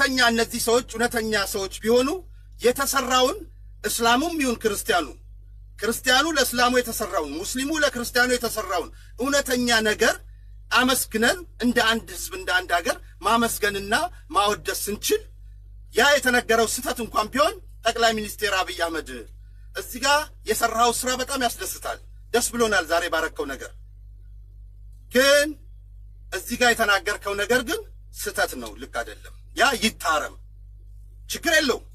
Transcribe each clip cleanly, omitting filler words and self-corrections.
እውነተኛ እነዚህ ሰዎች እውነተኛ ሰዎች ቢሆኑ የተሰራውን እስላሙም ይሁን ክርስቲያኑ ለእስላሙ የተሰራውን ሙስሊሙ ለክርስቲያኑ የተሰራውን እውነተኛ ነገር አመስግነን እንደ አንድ ህዝብ እንደ አንድ ሀገር ማመስገንና ማወደስ እንችል ያ የተነገረው ስተት እንኳን ቢሆን ጠቅላይ ሚኒስትር አብይ አህመድ እዚህ ጋር የሰራው ስራ በጣም ያስደስታል ደስ ብሎናል ዛሬ ባረከው ነገር ግን እዚህ ጋር የተናገርከው ነገር ግን ስተት ነው ልክ አይደለም ያ ይታረም ችግር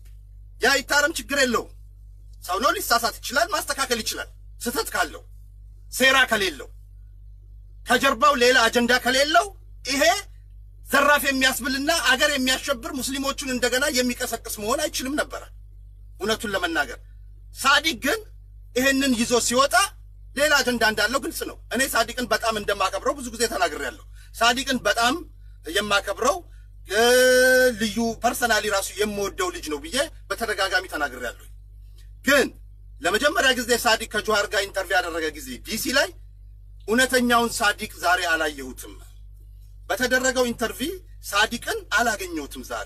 የለው ሰው ነው ሊሳሳት ይችላል ማስተካከል ይችላል ስተት ካለው ሴራ ከሌለው ከጀርባው ሌላ አጀንዳ ከሌለው ይሄ ዘራፍ የሚያስብልና አገር የሚያሸብር ሙስሊሞቹን እንደገና የሚቀሰቅስ መሆን አይችልም ነበር እውነቱን ለመናገር ሳዲቅ ግን ይሄንን ይዞ ሲወጣ ሌላ አጀንዳ እንዳለው ግልጽ ነው እኔ ሳዲቅን በጣም እንደማከብረው ብዙ ጊዜ ተናግሬያለሁ ሳዲቅን በጣም የማከብረው ልዩ ፐርሰናሊ ራሱ የምወደው ልጅ ነው ብዬ በተደጋጋሚ ተናግሬያለሁ ግን ለመጀመሪያ ጊዜ ሳዲቅ ከጆሃር ጋር ኢንተርቪው ያደረገ ጊዜ ዲሲ ላይ እውነተኛውን ሳዲቅ ዛሬ አላየሁትም በተደረገው ኢንተርቪው ሳዲቅን አላገኘሁትም ዛሬ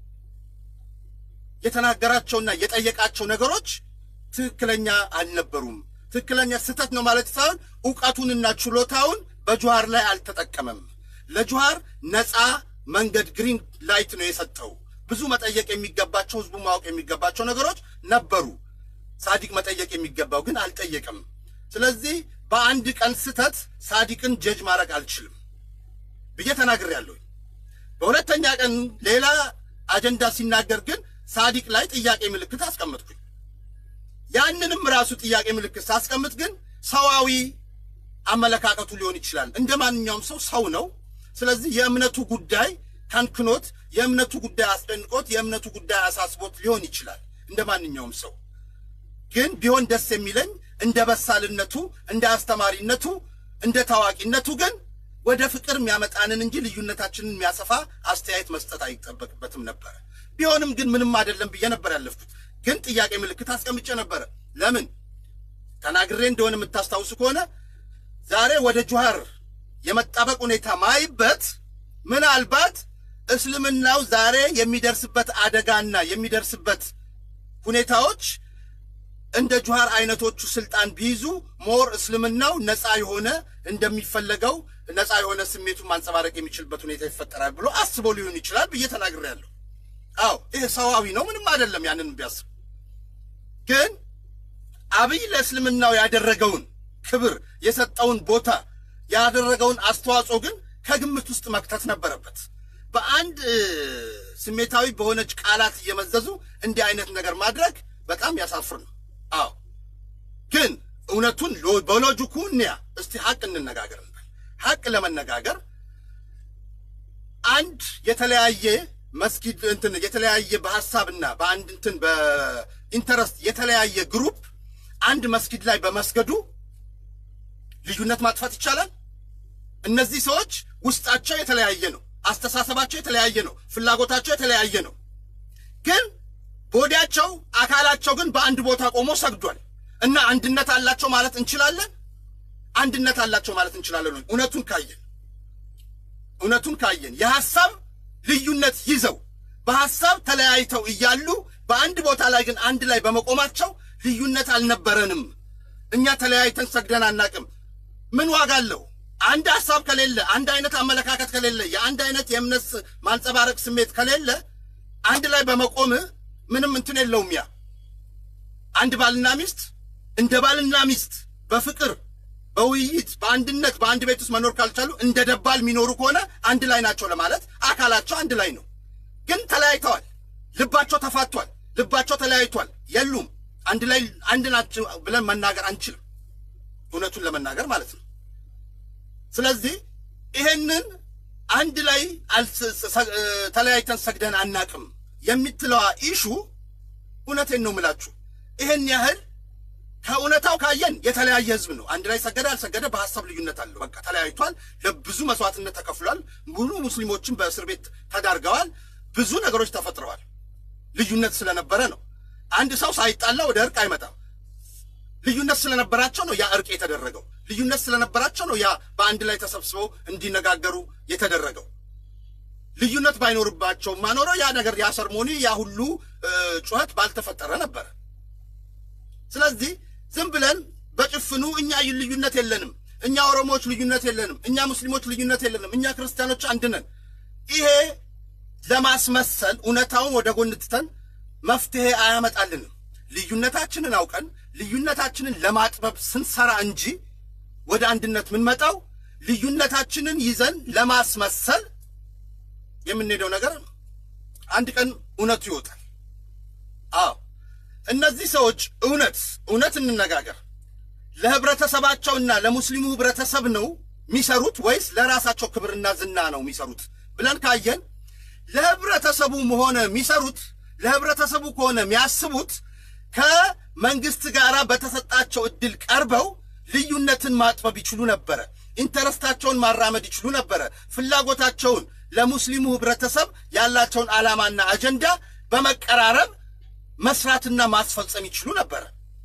የተናገራቸውና የጠየቃቸው ነገሮች ትክክለኛ አልነበሩም ትክክለኛ ስተት ነው ማለት ሳይሆን ዕውቀቱንና ችሎታውን በጆሃር ላይ አልተጠቀመም ለጆሃር ነፃ መንገድ ግሪን ላይት ነው የሰጠው ብዙ መጠየቅ የሚገባቸው ህዝቡ ማወቅ የሚገባቸው ነገሮች ነበሩ ሳዲቅ መጠየቅ የሚገባው ግን አልጠየቀም ስለዚህ በአንድ ቀን ስተት ሳዲቅን ጀጅ ማድረግ አልችልም ብዬ ተናግሬያለሁ በሁለተኛ ቀን ሌላ አጀንዳ ሲናገር ግን ሳዲቅ ላይ ጥያቄ ምልክት አስቀምጥኩኝ ያንንም ራሱ ጥያቄ ምልክት ሳስቀምጥ ግን ሰዋዊ አመለካከቱ ሊሆን ይችላል እንደማንኛውም ሰው ነው ስለዚህ የእምነቱ ጉዳይ ታንክኖት የእምነቱ ጉዳይ አስደንቆት የእምነቱ ጉዳይ አሳስቦት ሊሆን ይችላል እንደማንኛውም ሰው ግን ቢሆን ደስ የሚለኝ እንደ በሳልነቱ እንደ አስተማሪነቱ እንደ ታዋቂነቱ ግን ወደ ፍቅር የሚያመጣንን እንጂ ልዩነታችንን የሚያሰፋ አስተያየት መስጠት አይጠበቅበትም ነበር ቢሆንም ግን ምንም አይደለም ብዬ ነበር ያለፍኩት ግን ጥያቄ ምልክት አስቀምጬ ነበር ለምን ተናግሬ እንደሆነ የምታስታውሱ ከሆነ ዛሬ ወደ ጆሃር የመጣበቅ ሁኔታ ማይበት ምናልባት እስልምናው ዛሬ የሚደርስበት አደጋና የሚደርስበት ሁኔታዎች እንደ ጆሃር አይነቶቹ ስልጣን ቢይዙ ሞር እስልምናው ነፃ የሆነ እንደሚፈልገው ነፃ የሆነ ስሜቱን ማንጸባረቅ የሚችልበት ሁኔታ ይፈጠራል ብሎ አስቦ ሊሆን ይችላል ብዬ ተናግሬያለሁ አው ይሄ ሰዋዊ ነው ምንም አይደለም ያንን ቢያስብ ግን አብይ ለእስልምናው ያደረገውን ክብር የሰጠውን ቦታ ያደረገውን አስተዋጽኦ ግን ከግምት ውስጥ መክተት ነበረበት በአንድ ስሜታዊ በሆነች ቃላት እየመዘዙ እንዲህ አይነት ነገር ማድረግ በጣም ያሳፍር ነው አው ግን እውነቱን በሎጂኩንያ እስቲ ሐቅ እንነጋገር ሐቅ ለመነጋገር አንድ የተለያየ መስጊድ እንትን የተለያየ በሐሳብና በአንድ እንትን በኢንተረስት የተለያየ ግሩፕ አንድ መስጊድ ላይ በመስገዱ ልዩነት ማጥፋት ይቻላል እነዚህ ሰዎች ውስጣቸው የተለያየ ነው አስተሳሰባቸው የተለያየ ነው ፍላጎታቸው የተለያየ ነው ግን ቦዲያቸው አካላቸው ግን በአንድ ቦታ ቆሞ ሰግዷል እና አንድነት አላቸው ማለት እንችላለን አንድነት አላቸው ማለት እንችላለን እውነቱን ካየን የሐሳብ ልዩነት ይዘው በሐሳብ ተለያይተው እያሉ በአንድ ቦታ ላይ ግን አንድ ላይ በመቆማቸው ልዩነት አልነበረንም እኛ ተለያይተን ሰግደን አናቅም ምን ዋጋ አለው አንድ ሐሳብ ከሌለ አንድ አይነት አመለካከት ከሌለ የአንድ አይነት የእምነት ማንጸባረቅ ስሜት ከሌለ አንድ ላይ በመቆም ምንም እንትን የለውም ያ አንድ ባልና ሚስት እንደ ባልና ሚስት በፍቅር በውይይት በአንድነት በአንድ ቤት ውስጥ መኖር ካልቻሉ እንደ ደባል ሚኖሩ ከሆነ አንድ ላይ ናቸው ለማለት አካላቸው አንድ ላይ ነው ግን ተለያይተዋል ልባቸው ተፋቷል ልባቸው ተለያይቷል የሉም አንድ ላይ አንድ ናቸው ብለን መናገር አንችልም እውነቱን ለመናገር ማለት ነው ስለዚህ ይሄንን አንድ ላይ ተለያይተን ሰግደን አናቅም የሚትለዋ ኢሹ እውነቴን ነው ምላችሁ ይሄን ያህል ከእውነታው ካየን የተለያየ ህዝብ ነው አንድ ላይ ሰገደ አልሰገደ በሐሳብ ልዩነት አለው በቃ ተለያይቷል ለብዙ መስዋዕትነት ተከፍሏል ሙሉ ሙስሊሞችን በእስር ቤት ተዳርገዋል ብዙ ነገሮች ተፈጥረዋል ልዩነት ስለነበረ ነው አንድ ሰው ሳይጣላ ወደ እርቅ አይመጣም ልዩነት ስለነበራቸው ነው ያ እርቅ የተደረገው ልዩነት ስለነበራቸው ነው ያ በአንድ ላይ ተሰብስበው እንዲነጋገሩ የተደረገው ልዩነት ባይኖርባቸው ማኖረው ያ ነገር ያ ሰርሞኒ ያ ሁሉ ጩኸት ባልተፈጠረ ነበር ስለዚህ ዝም ብለን በጭፍኑ እኛ ልዩነት የለንም እኛ ኦሮሞዎች ልዩነት የለንም እኛ ሙስሊሞች ልዩነት የለንም እኛ ክርስቲያኖች አንድ ነን ይሄ ለማስመሰል ኡነታውን ወደ ጎን ትተን መፍትሄ አያመጣልንም ልዩነታችንን አውቀን ልዩነታችንን ለማጥበብ ስንሰራ እንጂ ወደ አንድነት ምን መጣው ልዩነታችንን ይዘን ለማስመሰል የምንሄደው ነገር አንድ ቀን ኡነቱ ይወጣል አዎ እነዚህ ሰዎች ኡነት እንነጋገር ለህብረተሰባቸውና ለሙስሊሙ ህብረተሰብ ነው ሚሰሩት ወይስ ለራሳቸው ክብርና ዝና ነው ሚሰሩት ብለን ካየን ለህብረተሰቡ ሆነ ሚሰሩት ለህብረተሰቡ ሆነ የሚያስቡት ከመንግስት ጋራ በተሰጣቸው እድል ቀርበው ልዩነትን ማጥበብ ይችሉ ነበር ኢንተረስታቸውን ማራመድ ይችሉ ነበር ፍላጎታቸውን ለሙስሊሙ ህብረተሰብ ያላቸውን ዓላማና አጀንዳ በመቀራረብ መስራትና ማስፈጸም ይችሉ ነበር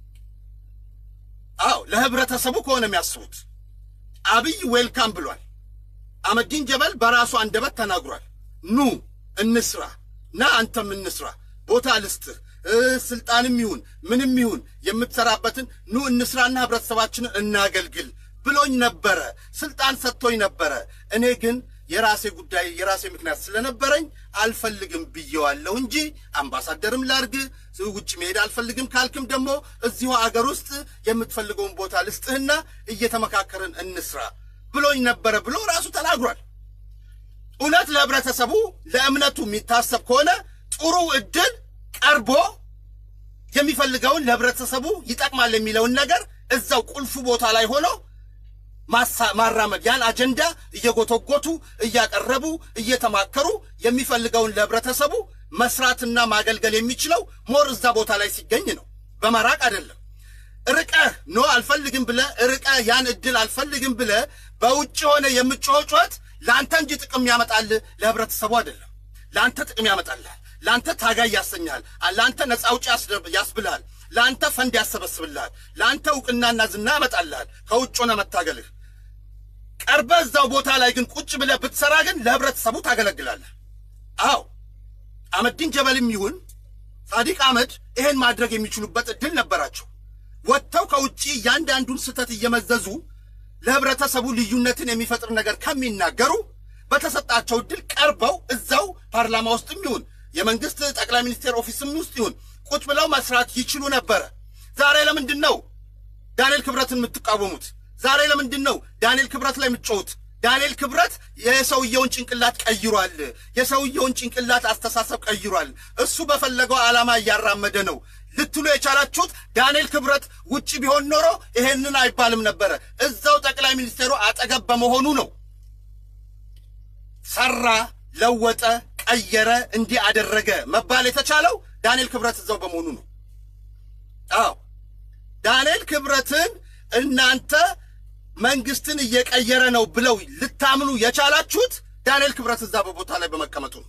አው ለህብረተሰቡ ሆነ የሚያስቡት አብይ ዌልካም ብሏል አህመዲን ጀበል በራሱ አንደበት ተናግሯል ኑ እንስራ ና አንተም እንስራ ቦታ ልስጥ ስልጣንም ይሁን ምንም ይሁን የምትሰራበትን ኑ እንስራና ህብረተሰባችንን እናገልግል ብሎኝ ነበር ስልጣን ሰጥቶኝ ነበር እኔ ግን የራሴ ጉዳይ የራሴ ምክንያት ስለነበረኝ አልፈልግም ብየዋለሁ እንጂ አምባሳደርም ላርግ ውጭ መሄድ አልፈልግም ካልክም ደሞ እዚሁ አገር ውስጥ የምትፈልገውን ቦታ ልስጥህና እየተመካከረን እንስራ ብሎኝ ነበር ብሎ ራሱ ተናግሯል ኡነት ለህብረተሰቡ ለእምነቱ የሚታሰብ ከሆነ ጥሩ እድል ቀርቦ የሚፈልገውን ለህብረተሰቡ ይጠቅማል የሚለውን ነገር እዛው ቁልፉ ቦታ ላይ ሆኖ ማራመድ ያን አጀንዳ እየጎተጎቱ እያቀረቡ እየተማከሩ የሚፈልገውን ለህብረተሰቡ መስራትና ማገልገል የሚችለው ሞር እዛ ቦታ ላይ ሲገኝ ነው በመራቅ አይደለም ርቀህ ነው አልፈልግም ብለ ርቀህ ያን እድል አልፈልግም ብለ በውጭ ሆነ የምትጮህበት ላንተ እንጂ ጥቅም ያመጣል ለህብረተሰቡ አይደለም ላንተ ጥቅም ያመጣል ላንተ ታጋይ ያሰኛል ላንተ ነፃ አውጪ ያስብላል ላንተ ፈንድ ያሰበስብላል ላንተ ዕውቅናና ዝና ያመጣልሃል ከውጭ ሆነ መታገልህ ቀርበህ እዛው ቦታ ላይ ግን ቁጭ ብለህ ብትሰራ ግን ለህብረተሰቡ ታገለግላለህ አው አህመዲን ጀበልም ይሁን ሳዲቅ አህመድ ይሄን ማድረግ የሚችሉበት እድል ነበራቸው ወጥተው ከውጪ ያንዳንዱን ስተት እየመዘዙ ለህብረተሰቡ ልዩነትን የሚፈጥር ነገር ከሚናገሩ በተሰጣቸው እድል ቀርበው እዛው ፓርላማ ውስጥም ይሁን የመንግስት ጠቅላይ ሚኒስቴር ኦፊስም ውስጥ ይሁን ቁጭ ብለው መስራት ይችሉ ነበር ዛሬ ለምንድነው ዳንኤል ክብረትን የምትቃወሙት ዛሬ ለምንድነው ዳንኤል ክብረት ላይ የምትጮሁት ዳንኤል ክብረት የሰውየውን ጭንቅላት ቀይሯል የሰውየውን ጭንቅላት አስተሳሰብ ቀይሯል እሱ በፈለገው ዓላማ ያራመደ ነው ልትሉ የቻላችሁት ዳንኤል ክብረት ውጪ ቢሆን ኖሮ ይሄንን አይባልም ነበር እዛው ጠቅላይ ሚኒስቴሩ አጠገብ በመሆኑ ነው ሰራ ለወጠ ቀየረ እንዲ አደረገ መባል የተቻለው ዳንኤል ክብረት እዛው በመሆኑ ነው አው ዳንኤል ክብረትን እናንተ መንግስትን እየቀየረ ነው ብለው ልታምኑ የቻላችሁት ዳንኤል ክብረት እዛ በቦታ ላይ በመቀመጡ ነው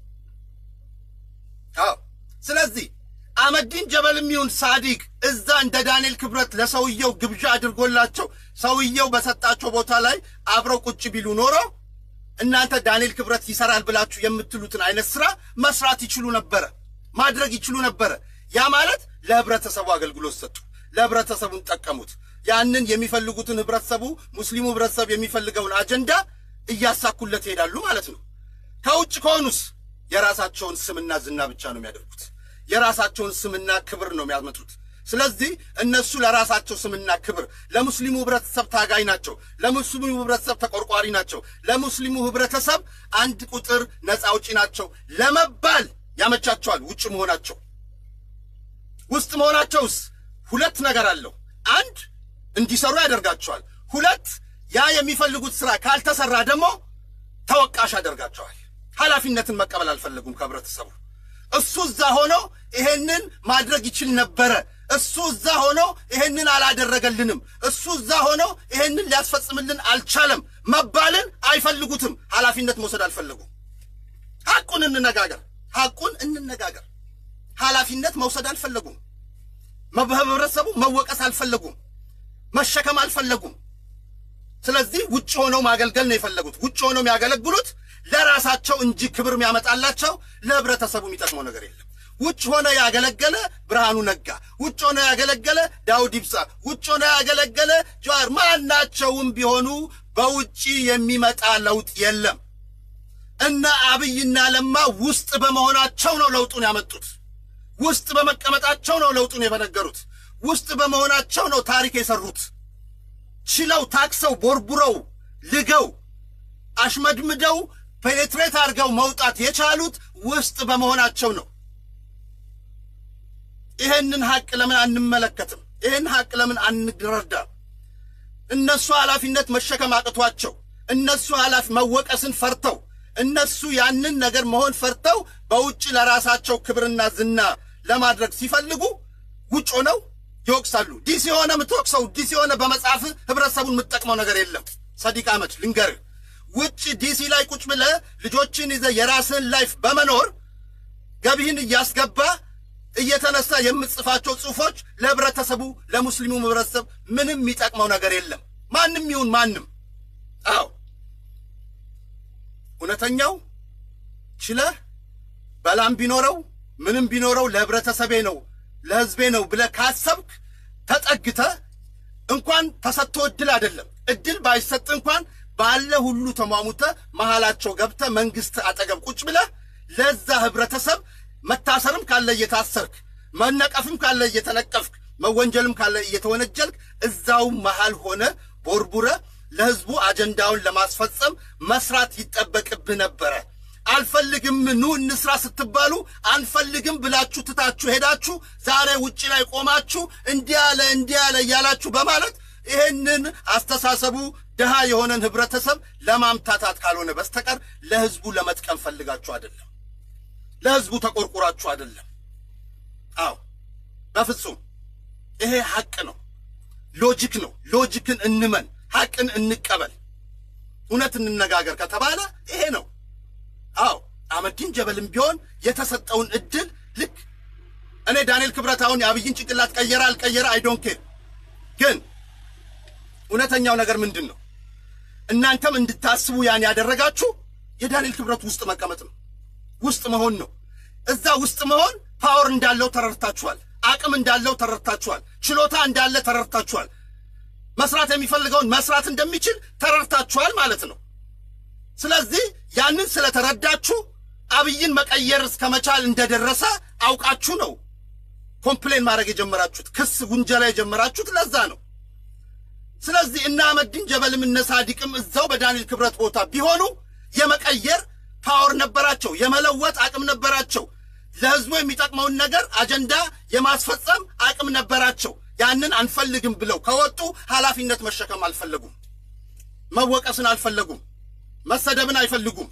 አው ስለዚህ አህመዲን ጀበልም ይሁን ሳዲቅ እዛ እንደ ዳንኤል ክብረት ለሰውየው ግብዣ አድርጎላቸው ሰውየው በሰጣቸው ቦታ ላይ አብረው ቁጭ ቢሉ ኖሮ እናንተ ዳንኤል ክብረት ይሰራል ብላችሁ የምትሉትን አይነት ስራ መስራት ይችሉ ነበር ማድረግ ይችሉ ነበር ያ ማለት ለህብረተሰቡ አገልግሎት ሰጡ ለህብረተሰቡን ተጠቀሙት ያንን የሚፈልጉትን ህብረተሰቡ ሙስሊሙ ህብረተሰብ የሚፈልገውን አጀንዳ እያሳኩለት ይሄዳሉ ማለት ነው ከውጭ ከሆኑስ የራሳቸውን ስምና ዝና ብቻ ነው የሚያደርጉት የራሳቸውን ስምና ክብር ነው የሚያመጡት ስለዚህ እነሱ ለራሳቸው ስምና ክብር ለሙስሊሙ ህብረተሰብ ታጋይ ናቸው ለሙስሊሙ ህብረተሰብ ተቆርቋሪ ናቸው ለሙስሊሙ ህብረተሰብ አንድ ቁጥር ነፃ አውጪ ናቸው ለመባል ያመቻቸዋል ውጭ መሆናቸው ውስጥ መሆናቸውስ ሁለት ነገር አለው አንድ እንዲሰሩ ያደርጋቸዋል ሁለት ያ የሚፈልጉት ስራ ካልተሰራ ደግሞ ተወቃሽ ያደርጋቸዋል ኃላፊነትን መቀበል አልፈለጉም ከህብረተሰቡ እሱ እዛ ሆኖ ይሄንን ማድረግ ይችል ነበር እሱ እዛ ሆኖ ይሄንን አላደረገልንም እሱ እዛ ሆኖ ይሄንን ሊያስፈጽምልን አልቻለም መባልን አይፈልጉትም ኃላፊነት መውሰድ አልፈለጉም ሐቁን እንነጋገር ኃላፊነት መውሰድ አልፈለጉም ህብረተሰቡ መወቀስ አልፈለጉም መሸከም አልፈለጉም ስለዚህ ውጭ ሆነው ማገልገል ነው የፈለጉት ውጭ ሆነው የሚያገለግሉት ለራሳቸው እንጂ ክብር የሚያመጣላቸው ለህብረተሰቡ የሚጠቅመው ነገር የለም። ውጭ ሆነ ያገለገለ ብርሃኑ ነጋ፣ ውጭ ሆነ ያገለገለ ዳውድ ኢብሳ፣ ውጭ ሆነ ያገለገለ ጀዋር ማናቸውም ቢሆኑ በውጪ የሚመጣ ለውጥ የለም። እና አብይና ለማ ውስጥ በመሆናቸው ነው ለውጡን ያመጡት። ውስጥ በመቀመጣቸው ነው ለውጡን የበነገሩት። ውስጥ በመሆናቸው ነው ታሪክ የሰሩት። ችለው ታክሰው ቦርቡረው ልገው አሽመድምደው ፔኔትሬት አድርገው መውጣት የቻሉት ውስጥ በመሆናቸው ነው። ይሄንን ሐቅ ለምን አንመለከትም? ይሄን ሐቅ ለምን አንረዳም? እነሱ ኃላፊነት መሸከም አቅቷቸው፣ እነሱ ኃላፊ መወቀስን ፈርተው፣ እነሱ ያንን ነገር መሆን ፈርተው በውጭ ለራሳቸው ክብርና ዝና ለማድረግ ሲፈልጉ ውጭ ሆነው ይወቅሳሉ። ዲሲ ሆነ ምትወቅሰው ዲሲ ሆነ በመጻፍ ህብረተሰቡን የምትጠቅመው ነገር የለም። ሰዲቅ አህመድ ልንገርህ፣ ውጭ ዲሲ ላይ ቁጭ ብለህ ልጆችን ይዘህ የራስህን ላይፍ በመኖር ገቢህን እያስገባ እየተነሳ የምትጽፋቸው ጽሑፎች ለህብረተሰቡ ለሙስሊሙ ህብረተሰብ ምንም የሚጠቅመው ነገር የለም። ማንም ይሁን ማንም። አዎ እውነተኛው ችለህ በላም ቢኖረው ምንም ቢኖረው ለህብረተሰቤ ነው ለህዝቤ ነው ብለህ ካሰብክ ተጠግተህ እንኳን ተሰጥቶ እድል አይደለም እድል ባይሰጥ እንኳን ባለ ሁሉ ተሟሙተህ መሃላቸው ገብተህ መንግስት አጠገብ ቁጭ ብለህ ለዛ ህብረተሰብ መታሰርም ካለ እየታሰርክ መነቀፍም ካለ እየተነቀፍክ መወንጀልም ካለ እየተወነጀልክ እዛው መሃል ሆነ ቦርቡረ ለህዝቡ አጀንዳውን ለማስፈጸም መስራት ይጠበቅብህ ነበር። አልፈልግም ኑ እንስራ ስትባሉ አንፈልግም ብላችሁ ትታችሁ ሄዳችሁ ዛሬ ውጪ ላይ ቆማችሁ እንዲያለ ያላችሁ በማለት ይሄንን አስተሳሰቡ ደሃ የሆነን ህብረተሰብ ለማምታታት ካልሆነ በስተቀር ለህዝቡ ለመጥቀም ፈልጋችሁ አይደለም። ለህዝቡ ተቆርቁራችሁ አይደለም። አዎ በፍጹም ይሄ ሐቅ ነው። ሎጂክ ነው። ሎጂክን እንመን፣ ሐቅን እንቀበል፣ እውነት እንነጋገር ከተባለ ይሄ ነው። አዎ አህመዲን ጀበልም ቢሆን የተሰጠውን እድል ልክ እኔ ዳንኤል ክብረታውን የአብይን ጭንቅላት ቀየረ አልቀየረ አይ ዶንት ኬር። ግን እውነተኛው ነገር ምንድነው? እናንተም እንድታስቡ ያን ያደረጋችሁ የዳንኤል ክብረት ውስጥ መቀመጥ ነው፣ ውስጥ መሆን ነው። እዛ ውስጥ መሆን ፓወር እንዳለው ተረድታችኋል፣ አቅም እንዳለው ተረድታችኋል፣ ችሎታ እንዳለ ተረድታችኋል፣ መስራት የሚፈልገውን መስራት እንደሚችል ተረድታችኋል ማለት ነው። ስለዚህ ያንን ስለተረዳችሁ አብይን መቀየር እስከመቻል እንደደረሰ አውቃችሁ ነው ኮምፕሌን ማድረግ የጀመራችሁት፣ ክስ ውንጀላ የጀመራችሁት ለዛ ነው። ስለዚህ እና አህመዲን ጀበልም እነ ሳዲቅም እዛው በዳንኤል ክብረት ቦታ ቢሆኑ የመቀየር ፓወር ነበራቸው፣ የመለወጥ አቅም ነበራቸው፣ ለህዝቡ የሚጠቅመውን ነገር አጀንዳ የማስፈጸም አቅም ነበራቸው። ያንን አንፈልግም ብለው ከወጡ ኃላፊነት መሸከም አልፈለጉም፣ መወቀስን አልፈለጉም፣ መሰደብን አይፈልጉም።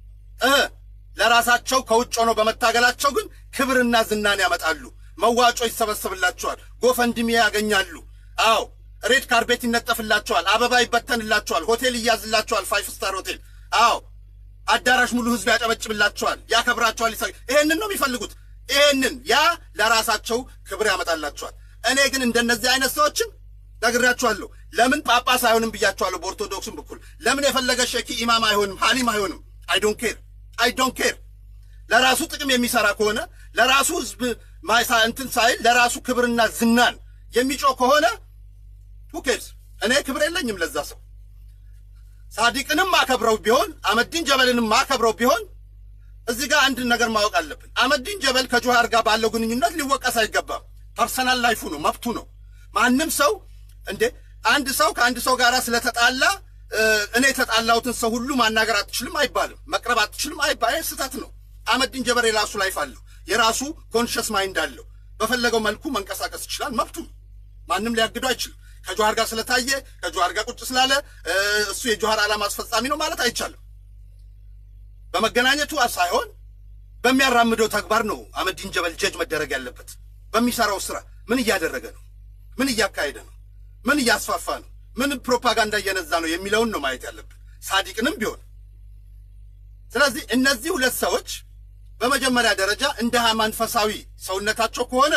ለራሳቸው ከውጭ ሆነው በመታገላቸው ግን ክብርና ዝናን ያመጣሉ። መዋጮ ይሰበሰብላቸዋል፣ ጎፈንድሚ ያገኛሉ። አዎ ሬድ ካርቤት ይነጠፍላቸዋል፣ አበባ ይበተንላቸዋል፣ ሆቴል ይያዝላቸዋል፣ 5 ስታር ሆቴል። አዎ አዳራሽ ሙሉ ህዝብ ያጨበጭብላቸዋል፣ ያከብራቸዋል። ይሄንን ነው የሚፈልጉት። ይሄንን ያ ለራሳቸው ክብር ያመጣላቸዋል። እኔ ግን እንደነዚህ አይነት ሰዎችን ነግራችኋለሁ። ለምን ጳጳስ አይሆንም ብያችኋለሁ። በኦርቶዶክስም በኩል ለምን የፈለገ ሼኪ ኢማም አይሆንም፣ ሐሊም አይሆንም? አይ ዶንት ኬር። ለራሱ ጥቅም የሚሰራ ከሆነ ለራሱ ህዝብ ማይሳ እንትን ሳይል ለራሱ ክብርና ዝናን የሚጮህ ከሆነ ሁኬርስ? እኔ ክብር የለኝም ለዛ ሰው። ሳዲቅንም ማከብረው ቢሆን አህመዲን ጀበልንም ማከብረው ቢሆን እዚህ ጋር አንድ ነገር ማወቅ አለብን። አህመዲን ጀበል ከጆሃር ጋር ባለው ግንኙነት ሊወቀስ አይገባም። ፐርሰናል ላይፉ ነው፣ መብቱ ነው። ማንም ሰው እንዴ አንድ ሰው ከአንድ ሰው ጋር ስለተጣላ እኔ የተጣላሁትን ሰው ሁሉ ማናገር አትችልም አይባልም፣ መቅረብ አትችልም አይባልም። ስህተት ነው። አህመዲን ጀበል የራሱ ላይፍ አለው፣ የራሱ ኮንሽስ ማይንድ አለው። በፈለገው መልኩ መንቀሳቀስ ይችላል፣ መብቱ ነው። ማንም ሊያግደው አይችልም። ከጆሃር ጋር ስለታየ ከጆሃር ጋር ቁጭ ስላለ እሱ የጆሃር ዓላማ አስፈጻሚ ነው ማለት አይቻልም። በመገናኘቱ ሳይሆን በሚያራምደው ተግባር ነው አህመዲን ጀበል ጀጅ መደረግ ያለበት። በሚሰራው ስራ ምን እያደረገ ነው፣ ምን እያካሄደ ነው፣ ምን እያስፋፋ ነው፣ ምን ፕሮፓጋንዳ እየነዛ ነው የሚለውን ነው ማየት ያለብን፣ ሳዲቅንም ቢሆን። ስለዚህ እነዚህ ሁለት ሰዎች በመጀመሪያ ደረጃ እንደ መንፈሳዊ ሰውነታቸው ከሆነ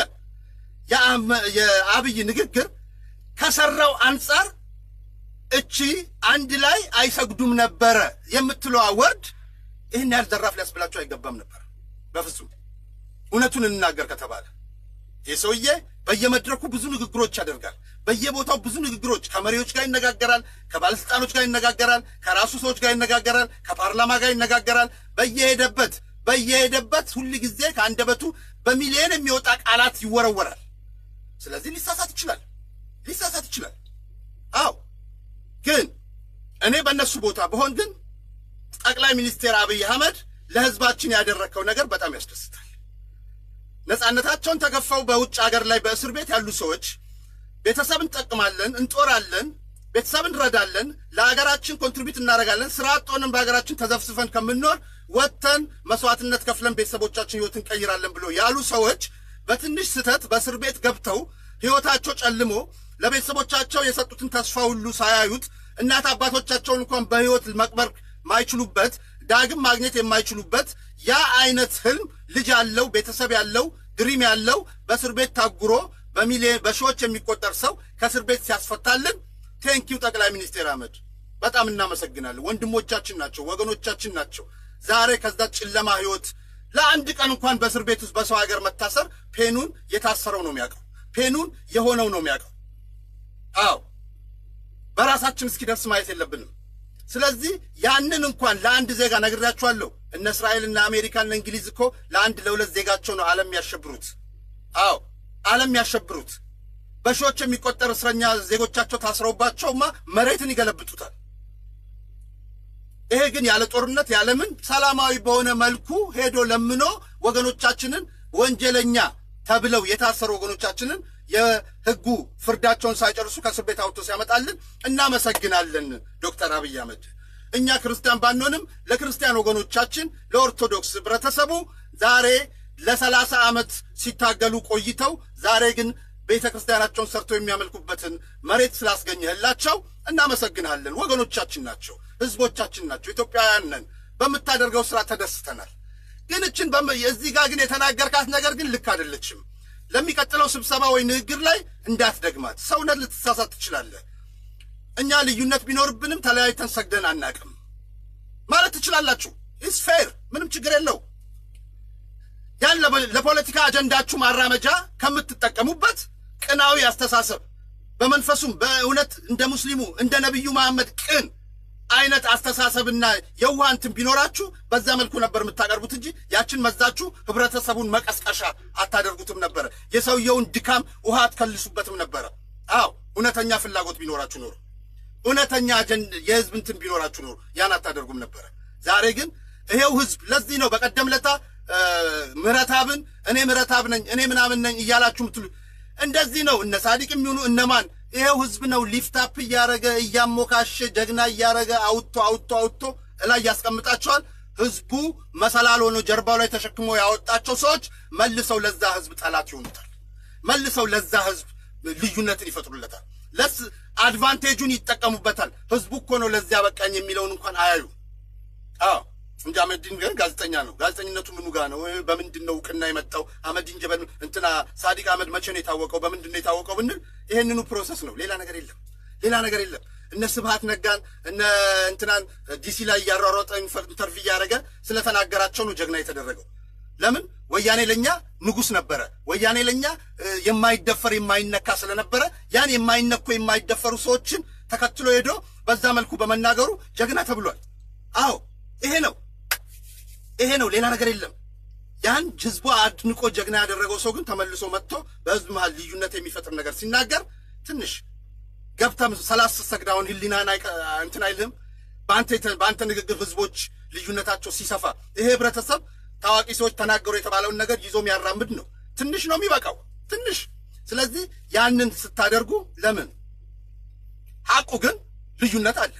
የአብይ ንግግር ከሰራው አንጻር እቺ አንድ ላይ አይሰግዱም ነበረ የምትለዋ ወርድ ይሄን ያህል ዘራፍ ሊያስብላችሁ አይገባም ነበር በፍጹም እውነቱን እንናገር ከተባለ የሰውዬ በየመድረኩ ብዙ ንግግሮች ያደርጋል በየቦታው ብዙ ንግግሮች ከመሪዎች ጋር ይነጋገራል ከባለስልጣኖች ጋር ይነጋገራል ከራሱ ሰዎች ጋር ይነጋገራል ከፓርላማ ጋር ይነጋገራል በየሄደበት ሁሉ ጊዜ ከአንደበቱ በሚሊዮን የሚወጣ ቃላት ይወረወራል ስለዚህ ሊሳሳት ይችላል አው ግን እኔ በእነሱ ቦታ በሆን ግን ጠቅላይ ሚኒስትር አብይ አህመድ ለህዝባችን ያደረከው ነገር በጣም ያስደስታል ነፃነታቸውን ተገፈው በውጭ ሀገር ላይ በእስር ቤት ያሉ ሰዎች ቤተሰብን ተጠቅማለን እንጦራለን ቤተሰብን ረዳለን ለሀገራችን ኮንትሪቢዩት እናደርጋለን ስራ አጥቶንም በሀገራችን ተዘፍስፈን ከምንኖር ወጥተን መስዋዕትነት ከፍለን ቤተሰቦቻችን ህይወትን ቀይራለን ብሎ ያሉ ሰዎች በትንሽ ስተት በእስር ቤት ገብተው ህይወታቸው ጨልሞ ለቤተሰቦቻቸው የሰጡትን ተስፋ ሁሉ ሳያዩት እናት አባቶቻቸውን እንኳን በህይወት መቅበር ማይችሉበት ዳግም ማግኘት የማይችሉበት ያ አይነት ህልም ልጅ ያለው ቤተሰብ ያለው ድሪም ያለው በእስር ቤት ታጉሮ በሚሊዮን በሺዎች የሚቆጠር ሰው ከእስር ቤት ሲያስፈታልን ቴንኪው ጠቅላይ ሚኒስትር አህመድ በጣም እናመሰግናለን ወንድሞቻችን ናቸው ወገኖቻችን ናቸው ዛሬ ከዛ ጨለማ ህይወት ለአንድ ቀን እንኳን በእስር ቤት ውስጥ በሰው ሀገር መታሰር ፔኑን የታሰረው ነው የሚያውቀው ፔኑን የሆነው ነው የሚያውቀው አው በራሳችን እስኪደርስ ማየት የለብንም ስለዚህ ያንን እንኳን ለአንድ ዜጋ ነግራችኋለሁ እነ እስራኤልና አሜሪካና እንግሊዝ እኮ ለአንድ ለሁለት ዜጋቸው ነው ዓለም ያሸብሩት አው ዓለም ያሸብሩት በሺዎች የሚቆጠር እስረኛ ዜጎቻቸው ታስረውባቸውማ መሬትን ይገለብጡታል ይሄ ግን ያለ ጦርነት ያለምን ሰላማዊ በሆነ መልኩ ሄዶ ለምኖ ወገኖቻችንን ወንጀለኛ ተብለው የታሰሩ ወገኖቻችንን የህጉ ፍርዳቸውን ሳይጨርሱ ከእስር ቤት አውጥቶ ሲያመጣልን እናመሰግናለን ዶክተር አብይ አህመድ እኛ ክርስቲያን ባንሆንም ለክርስቲያን ወገኖቻችን ለኦርቶዶክስ ህብረተሰቡ ዛሬ ለ30 ዓመት ሲታገሉ ቆይተው ዛሬ ግን ቤተክርስቲያናቸውን ሰርተው የሚያመልኩበትን መሬት ስላስገኘህላቸው እናመሰግናለን ወገኖቻችን ናቸው ህዝቦቻችን ናቸው ኢትዮጵያውያን ነን በመታደርገው ስራ ተደስተናል ግን እቺን እዚህ ጋር ግን የተናገርካት ነገር ግን ልክ አይደለችም ለሚቀጥለው ስብሰባ ወይ ንግግር ላይ እንዳትደግማት ሰውነት ልትሳሳት ትችላለህ እኛ ልዩነት ቢኖርብንም ተለያይተን ሰግደን አናቅም ማለት ትችላላችሁ ኢስ ፌር ምንም ችግር የለው ያን ለፖለቲካ አጀንዳችሁ ማራመጃ ከምትጠቀሙበት ቅናዊ አስተሳሰብ በመንፈሱም በእውነት እንደ ሙስሊሙ እንደ ነብዩ መሐመድ ቅን አይነት አስተሳሰብና የዋንትን ቢኖራችሁ በዛ መልኩ ነበር የምታቀርቡት እንጂ ያችን መዛችሁ ህብረተሰቡን መቀስቀሻ አታደርጉትም ነበር የሰውየውን ድካም ውሃ አትከልሱበትም ነበር አው እውነተኛ ፍላጎት ቢኖራችሁ ኖር እውነተኛ የህዝብ እንትን ቢኖራችሁ ኖር ያን አታደርጉም ነበር ዛሬ ግን ይሄው ህዝብ ለዚህ ነው በቀደምለታ ምረታብን እኔ ምረታብ ነኝ እኔ ምናምን ነኝ እያላችሁ ምትሉ እንደዚህ ነው እነ ሳዲቅም ይሁኑ እነማን ይሄው ህዝብ ነው ሊፍታፕ ያረገ ያሞካሽ ጀግና ያረገ አውጥቶ ላይ ያስቀምጣቸዋል ህዝቡ መሰላል ሆኖ ጀርባው ላይ ተሸክሞ ያወጣቸው ሰዎች መልሰው ለዛ ህዝብ ጠላት ይሆኑታል መልሰው ለዛ ህዝብ ልዩነትን ይፈጥሩለታል ለስ አድቫንቴጁን ይጠቀሙበታል ህዝቡ እኮ ነው ለዚያ በቃኝ የሚለውን እንኳን አያዩ አዎ እንጂ አህመዲን ግን ጋዜጠኛ ነው ጋዜጠኝነቱ ምኑ ጋር ነው በምንድነው ቅና የመጣው አህመዲን ጀበል እንትና ሳዲቅ አህመድ መቼ ነው የታወቀው በምንድነው የታወቀው ብንል ይሄንኑ ፕሮሰስ ነው ሌላ ነገር የለም እነ ስብሃት ነጋን እነ እንትናን ዲሲ ላይ ያራሮጠ ኢንተርቪው ያረገ ስለተናገራቸው ነው ጀግና የተደረገው ለምን ወያኔ ለኛ ንጉስ ነበረ ወያኔ ለኛ የማይደፈር የማይነካ ስለነበረ ያን የማይነኩ የማይደፈሩ ሰዎችን ተከትሎ ሄዶ በዛ መልኩ በመናገሩ ጀግና ተብሏል አዎ ይሄ ነው ሌላ ነገር የለም ያን ህዝቡ አድንቆ ጀግና ያደረገው ሰው ግን ተመልሶ መጥቶ በህዝብ መሃል ልዩነት የሚፈጥር ነገር ሲናገር ትንሽ ገብተም 30 ሰግዳውን ህሊናና እንትን አይልም በአንተ ንግግር ህዝቦች ልዩነታቸው ሲሰፋ ይሄ ህብረተሰብ ታዋቂ ሰዎች ተናገሩ የተባለውን ነገር ይዞም ያራምድ ነው ትንሽ ነው የሚበቃው ትንሽ ስለዚህ ያንን ስታደርጉ ለምን ሐቁ ግን ልዩነት አለ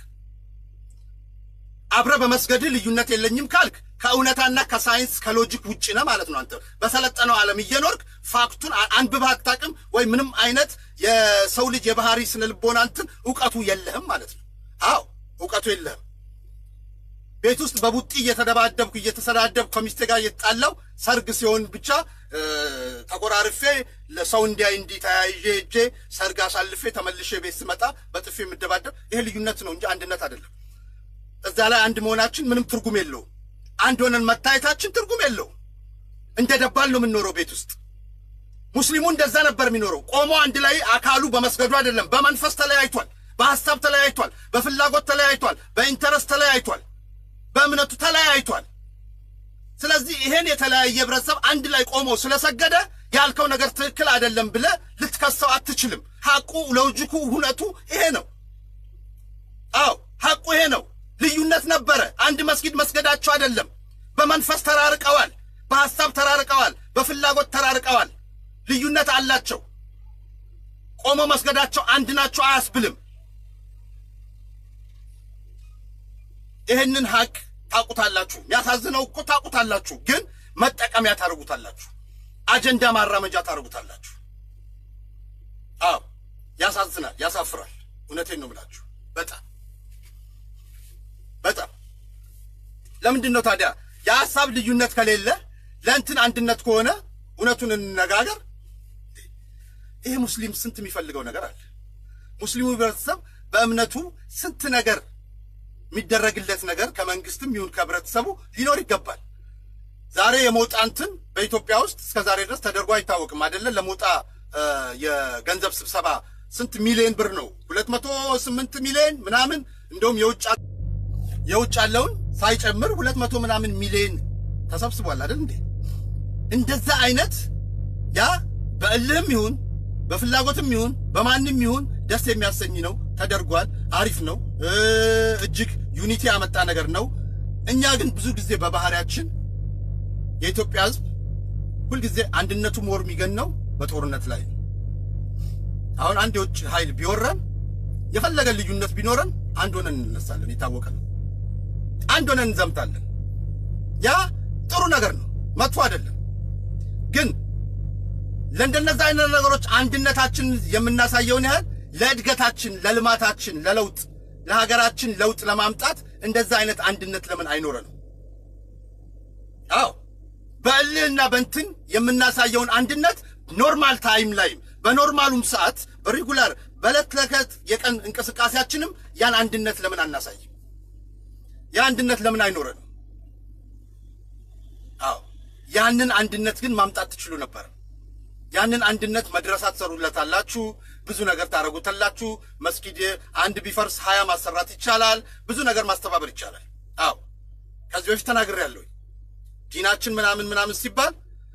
አብረ በመስገድ ልዩነት የለኝም ካልክ ከእውነታና ከሳይንስ ከሎጂክ ውጪ ነው ማለት ነው አንተ በሰለጠነው ዓለም እየኖርክ ፋክቱን አንብበህ አታውቅም ወይ ምንም አይነት የሰው ልጅ የባህሪ ስነልቦና እንትን ዕውቀቱ የለህም ማለት ነው አዎ ዕውቀቱ የለህም ቤት ውስጥ በቡጢ እየተሰዳደብኩ ከሚስቴ ጋር እየተጣላው ሰርግ ሲሆን ብቻ ተቆራርፌ ለሰው እንዲህ ተያይዤ እጄ ሰርግ አሳልፌ ተመልሼ ቤት ስመጣ በጥፌ የምደባደብ ይሄ ልዩነት ነው እንጂ አንድነት አይደለም እዛ ላይ አንድ መሆናችን ምንም ትርጉም የለውም አንድ ሆነን መታየታችን ትርጉም የለው እንደደባል ነው የምንኖረው ቤት ውስጥ ሙስሊሙ እንደዛ ነበር የሚኖረው ቆሞ አንድ ላይ አካሉ በመስገዱ አይደለም በመንፈስ ተለያይቷል በሐሳብ ተለያይቷል በፍላጎት ተለያይቷል በኢንተረስት ተለያይቷል በእምነቱ ተለያይቷል ስለዚህ ይሄን የተለያየ ህብረተሰብ አንድ ላይ ቆሞ ስለሰገደ ያልከው ነገር ትክክል አይደለም ብለ ልትከሰው አትችልም ሐቁ ለውጅኩ ሁነቱ ይሄ ነው አው ሐቁ ይሄ ነው ልዩነት ነበረ አንድ መስጊድ መስገዳቸው አይደለም በመንፈስ ተራርቀዋል በሐሳብ ተራርቀዋል በፍላጎት ተራርቀዋል ልዩነት አላቸው ቆሞ መስገዳቸው አንድ ናቸው አያስብልም ይሄንን ሐቅ ታቁታላችሁ ያሳዝነው እኮ ታቁታላችሁ ግን መጠቀሚያ ታርጉታላችሁ አጀንዳ ማራመጃ ታርጉታላችሁ አው ያሳዝናል ያሳፍራል እውነቴን ነው ብላችሁ በጣም ለምንድን ነው ታዲያ የሐሳብ ልዩነት ከሌለ ለእንትን አንድነት ከሆነ እውነቱን እንነጋገር ይሄ ሙስሊም ስንት የሚፈልገው ነገር አለ ሙስሊሙ ህብረተሰብ በእምነቱ ስንት ነገር የሚደረግለት ነገር ከመንግስትም ይሁን ከህብረተሰቡ ሊኖር ይገባል ዛሬ የሞጣንትን በኢትዮጵያ ውስጥ እስከ ዛሬ ድረስ ተደርጎ አይታወቅም አይደለ ለሞጣ የገንዘብ ስብሰባ ስንት ሚሊዮን ብር ነው 208 ሚሊዮን ምናምን እንደውም የውጭ ያለውን ሳይጨምር 200 ምናምን ሚሊዮን ተሰብስቧል አይደል እንዴ እንደዛ አይነት ያ በእልህም ይሁን በፍላጎትም ይሁን በማንንም ይሁን ደስ የሚያሰኝ ነው ተደርጓል አሪፍ ነው እጅግ ዩኒቲ ያመጣ ነገር ነው እኛ ግን ብዙ ጊዜ በባህሪያችን የኢትዮጵያ ህዝብ ሁሉ ጊዜ አንድነቱ ሞር የሚገነው በጦርነት ላይ አሁን አንድ የውጭ ኃይል ቢወረን የፈለገ ልዩነት ቢኖረን አንድ ሆነን እንነሳለን የታወቀ ነው አንድ ሆነን እንዘምታለን ያ ጥሩ ነገር ነው መጥፎ አይደለም ግን ለእንደነዛ አይነት ነገሮች አንድነታችን የምናሳየው ነው ለእድገታችን ለልማታችን ለለውጥ ለሀገራችን ለውጥ ለማምጣት እንደዛ አይነት አንድነት ለምን አይኖረንም አው በእልህና በእንትን የምናሳየውን አንድነት ኖርማል ታይም ላይ በኖርማሉም ሰዓት በሬጉላር በለት ለከት የቀን እንቅስቃሴያችንም ያን አንድነት ለምን አናሳይ ያ አንድነት ለምን አይኖረንም አው ያንን አንድነት ግን ማምጣት ትችሉ ነበር ያንን አንድነት መድረሳት ሰሩለታላችሁ ብዙ ነገር ታረጉታላችሁ መስጊድ አንድ ቢፈርስ 20 ማሰራት ይቻላል ብዙ ነገር ማስተባበር ይቻላል አው ከዚህ በፊት ተናግሬያለሁ ዲናችን ምናምን ሲባል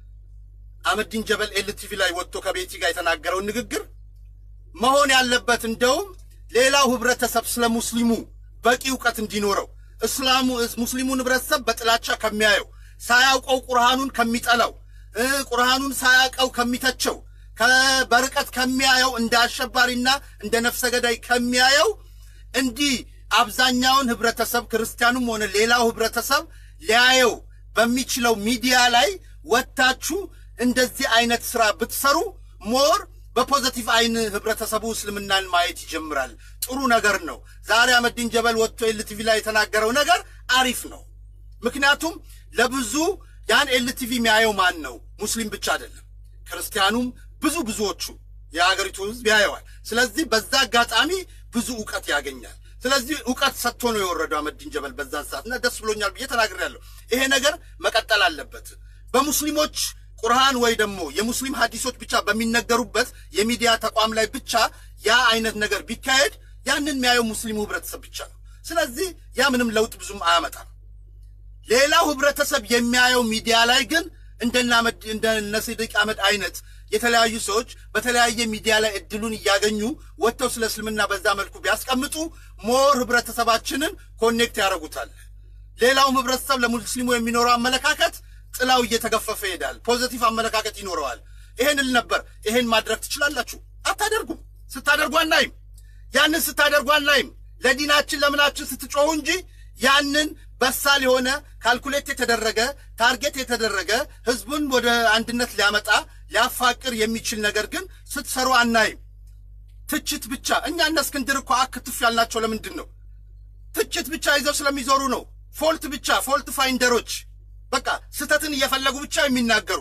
አህመዲን ጀበል ኤልቲቪ ላይ ወጥቶ ከቤቲ ጋር የተናገረው ንግግር መሆን ያለበት እንደውም ሌላው ህብረተሰብ ስለ ሙስሊሙ በቂ ዕውቀት እንዲኖረው ሙስሊሙን ህብረተሰብ በጥላቻ ከሚያየው ሳያውቀው ቁርአኑን ከሚጠላው ቁርአኑን ሳያውቀው ከሚተቸው በርቀት ከሚያየው እንደ አሸባሪና እንደ ነፍሰ ገዳይ ከሚያየው እንዲህ አብዛኛውን ህብረተሰብ ክርስቲያኑም ሆነ ሌላው ህብረተሰብ ሊያየው በሚችለው ሚዲያ ላይ ወጣችሁ እንደዚህ አይነት ስራ ብትሰሩ ሞር በፖዚቲቭ አይን ህብረተሰቡ እስልምናን ማየት ይጀምራል ጥሩ ነገር ነው ዛሬ አህመዲን ጀበል ወጥቶ ኤልቲቪ ላይ የተናገረው ነገር አሪፍ ነው ምክንያቱም ለብዙ ያን ኤልቲቪ የሚያየው ማን ነው ሙስሊም ብቻ አይደለም ክርስቲያኑም ብዙዎቹ የሀገሪቱ ህዝብ ያየዋል ስለዚህ በዛ አጋጣሚ ብዙ ዕውቀት ያገኛል ስለዚህ ዕውቀት ሰጥቶ ነው የወረደው አህመዲን ጀበል በዛን ሰዓትና ደስ ብሎኛል ብዬ ተናግሬያለሁ ይሄ ነገር መቀጠል አለበት በሙስሊሞች ቁርአን ወይ ደግሞ የሙስሊም ሐዲሶች ብቻ በሚነገሩበት የሚዲያ ተቋም ላይ ብቻ ያ አይነት ነገር ቢካሄድ ያንን የሚያየው ሙስሊሙ ህብረተሰብ ብቻ ነው ስለዚህ ያ ምንም ለውጥ ብዙም አያመጣም ሌላው ህብረተሰብ የሚያየው ሚዲያ ላይ ግን እንደነ ሲዲቅ አህመድ አይነት የተለያዩ ሰዎች በተለያየ ሚዲያ ላይ እድሉን ያገኙ ወጥተው ስለ እስልምና በዛ መልኩ ቢያስቀምጡ ሞር ህብረተሰባችንን ኮኔክት ያደርጉታል ሌላው ህብረተሰብ ለሙስሊሙ የሚኖረው አመለካከት ጥላው እየተገፈፈ ይሄዳል ፖዚቲቭ አመለካከት ይኖረዋል ይሄንን ነበር ይሄን ማድረግ ትችላላችሁ አታደርጉም ስታደርጉ አናይም ያንን ስታደርጉ አናይም ለዲናችን ለምናችን ስትጮሁ እንጂ ያንን በሳል የሆነ ካልኩሌት የተደረገ ታርጌት የተደረገ ህዝቡን ወደ አንድነት ሊያመጣ ሊያፋቅር የሚችል ነገር ግን ስትሰሩ አናይም ትችት ብቻ እኛ እነ እስክንድር እኮ አክትፍ ያልናቸው ለምንድን ነው ትችት ብቻ ይዘው ስለሚዞሩ ነው ፎልት ብቻ ፎልት ፋይንደሮች በቃ ስተትን እየፈለጉ ብቻ የሚናገሩ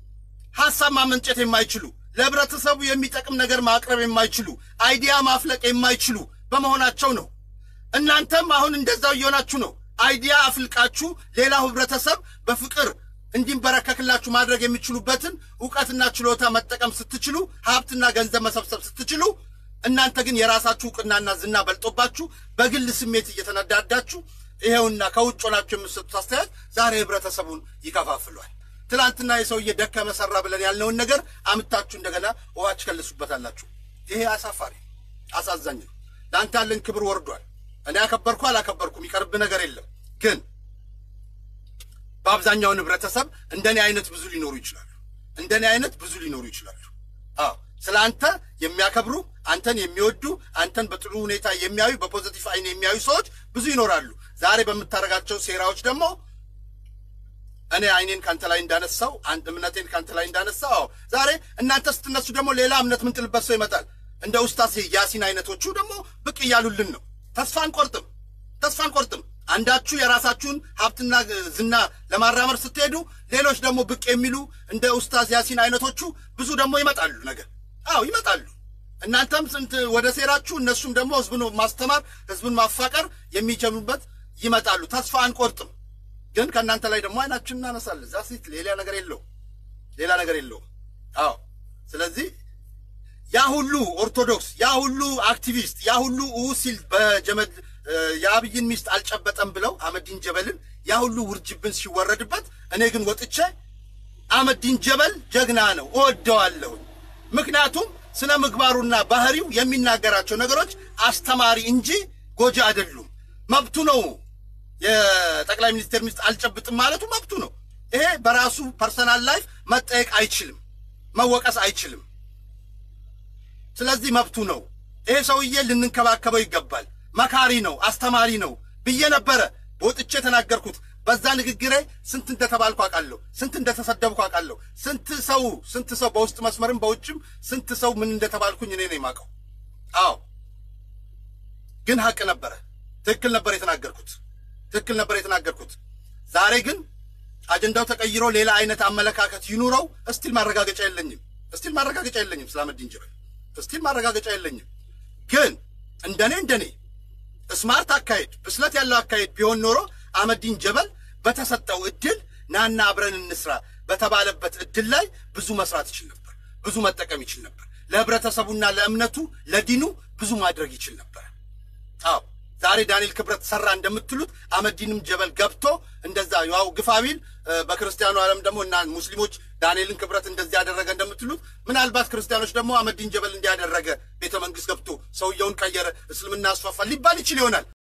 ሐሳብ ማመንጨት የማይችሉ ለህብረተሰቡ የሚጠቅም ነገር ማቅረብ የማይችሉ አይዲያ ማፍለቅ የማይችሉ በመሆናቸው ነው እናንተም አሁን እንደዛው እየሆናችሁ ነው አይዲያ አፍልቃችሁ ሌላው ህብረተሰብ በፍቅር እንዲንበረከክላችሁ ማድረግ የሚችሉበትን ዕውቀትና ችሎታ መጠቀም ስትችሉ ሀብትና ገንዘብ መሰብሰብ ስትችሉ እናንተ ግን የራሳችሁ ዕውቅናና ዝና በልጦባችሁ በግል ስሜት እየተነዳዳችሁ ይሄውና ከውጭ ሆናችሁ የምትሰጡት አስተያየት ዛሬ ህብረተሰቡን ይከፋፍሏል። ትላንትና የሰውዬ ደከመ ሰራ ብለን ያልነውን ነገር አምጣችሁ እንደገና ውሃች ከልሱበታላችሁ። ይሄ አሳፋሪ አሳዛኝ ነው። ላንተ ያለን ክብር ወርዷል። እኔ አከበርኩ አላከበርኩም ይቀርብ ነገር የለም። ግን በአብዛኛው ህብረተሰብ እንደኔ አይነት ብዙ ሊኖሩ ይችላሉ። ስላንተ የሚያከብሩ አንተን የሚወዱ አንተን በጥሩ ሁኔታ የሚያዩ በፖዚቲቭ አይን የሚያዩ ሰዎች ብዙ ይኖራሉ። ዛሬ በመታረጋቸው ሴራዎች ደግሞ እኔ አይኔን ካንተ ላይ እንዳነሳው አንተ እምነቴን ካንተ ላይ እንዳነሳው ዛሬ እናንተ ስትነሱ ደግሞ ሌላ እምነት ምን ጥልበት ሰው ይመጣል። እንደ ኡስታዝ ያሲን አይነቶቹ ደግሞ ብቅ ይያሉልን ነው። ተስፋ አንቆርጥም። አንዳችሁ የራሳችሁን ሀብትና ዝና ለማራመር ስትሄዱ ሌሎች ደግሞ ብቅ የሚሉ እንደ ኡስታዝ ያሲን አይነቶቹ ብዙ ደግሞ ይመጣሉ ነገር ይመጣሉ። እናንተም ስንት ወደ ሴራችሁ እነሱም ደግሞ ህዝቡን ማስተማር ህዝቡን ማፋቀር የሚጀምሩበት ይመጣሉ። ተስፋ አንቆርጥም። ግን ከናንተ ላይ ደግሞ አይናችንን እናነሳለን። ዛሲት ሌላ ነገር የለው። ስለዚህ ያ ሁሉ ኦርቶዶክስ ያ ሁሉ አክቲቪስት ያ ሁሉ ኡሲል በጀመድ የአብይን ሚስት አልጨበጠም ብለው አህመዲን ጀበልን ያ ሁሉ ውርጅብን ሲወረድበት እኔ ግን ወጥቼ አህመዲን ጀበል ጀግና ነው እወደዋለሁ። ምክንያቱም ስነ ምግባሩና ባህሪው የሚናገራቸው ነገሮች አስተማሪ እንጂ ጎጂ አይደሉም። መብቱ ነው። የጠቅላይ ሚኒስትር ሚስት አልጨብጥም ማለቱ መብቱ ነው። ይሄ በራሱ ፐርሰናል ላይፍ መጠየቅ አይችልም፣ መወቀስ አይችልም። ስለዚህ መብቱ ነው። ይሄ ሰውዬ ልንንከባከበው ይገባል። መካሪ ነው፣ አስተማሪ ነው ብዬ ነበረ ወጥቼ ተናገርኩት። በዛ ንግግሬ ስንት እንደተባልኩ አውቃለሁ፣ ስንት እንደተሰደብኩ አውቃለሁ። ስንት ሰው በውስጥ መስመርም በውጭም ስንት ሰው ምን እንደተባልኩኝ እኔ ነኝ የማውቀው። ግን ሐቅ ነበረ። ትክክል ነበር የተናገርኩት። ዛሬ ግን አጀንዳው ተቀይሮ ሌላ አይነት አመለካከት ይኑረው እስቲል ማረጋገጫ የለኝም። ስለ አህመዲን ጀበል እስቲል ማረጋገጫ የለኝም። ግን እንደኔ ስማርት አካሄድ ብስለት ያለው አካሄድ ቢሆን ኖሮ አህመዲን ጀበል በተሰጠው እድል ናና አብረን እንስራ በተባለበት እድል ላይ ብዙ መስራት ይችል ነበር፣ ብዙ መጠቀም ይችል ነበር። ለህብረተሰቡና ለእምነቱ ለዲኑ ብዙ ማድረግ ይችል ነበር። ዛሬ ዳንኤል ክብረት ሰራ እንደምትሉት አህመዲንም ጀበል ገብቶ እንደዛ ያው ግፋቢል በክርስቲያኑ ዓለም ደግሞ እና ሙስሊሞች ዳንኤልን ክብረት እንደዚህ ያደረገ እንደምትሉት ምናልባት ክርስቲያኖች ደግሞ አህመዲን ጀበል እንዲያደረገ ቤተ መንግስት ገብቶ ሰውየውን ቀየረ እስልምና አስፋፋ ሊባል ይችል ይሆናል።